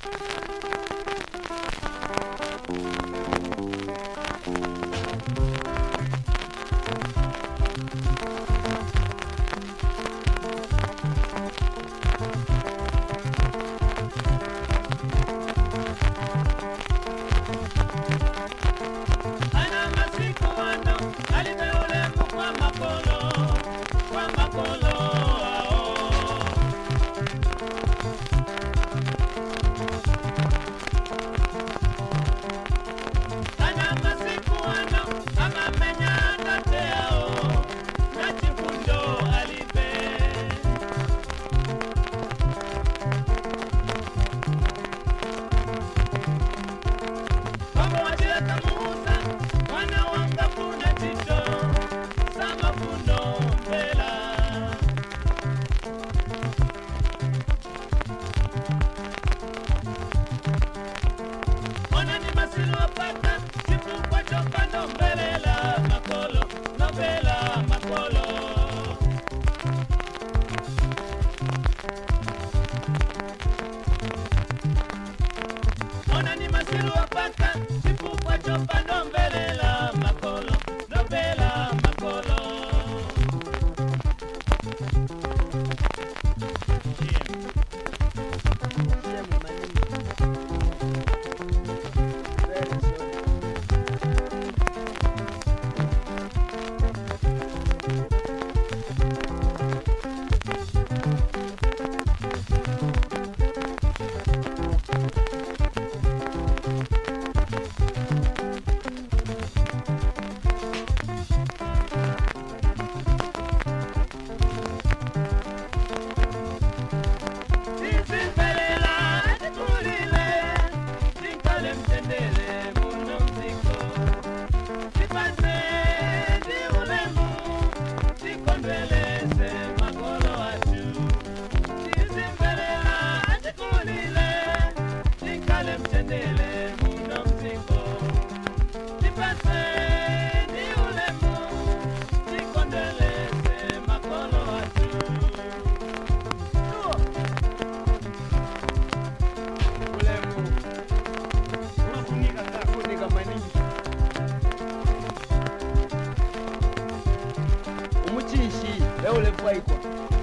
Ule kwaiko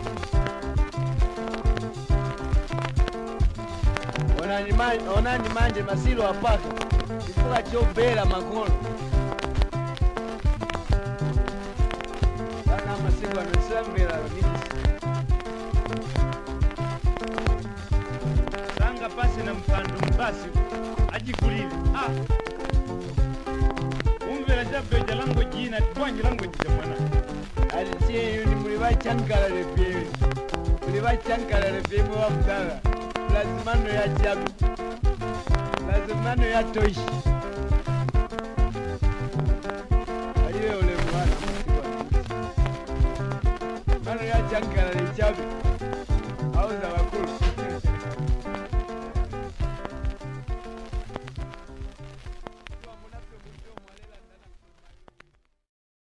onani manje masilo apaka ifuka chobela makolo bana masilo anasembela nisi sanga pasi na mpando mbasi ajikulile umvela jabeja lango jina twanyi lango jina mwana alitie yuni muliwa chankala refiemi muliwa chankala refiemi wa mdala lazimano ya jabu lazimano ya toishi aliwe ule mwana mano ya chankala refiemi